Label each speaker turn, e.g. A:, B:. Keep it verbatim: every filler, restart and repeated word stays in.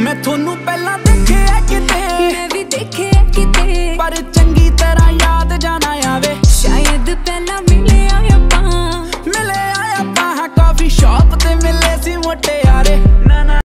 A: मैं थोनू पहला देखे किते,
B: मैं भी देखे किते,
A: पर चंगी तरह याद जाना आवे।
B: शायद पहला मिले आया पा
A: मिले आया पा कॉफी शॉप ते मिले सी मोटे यारे।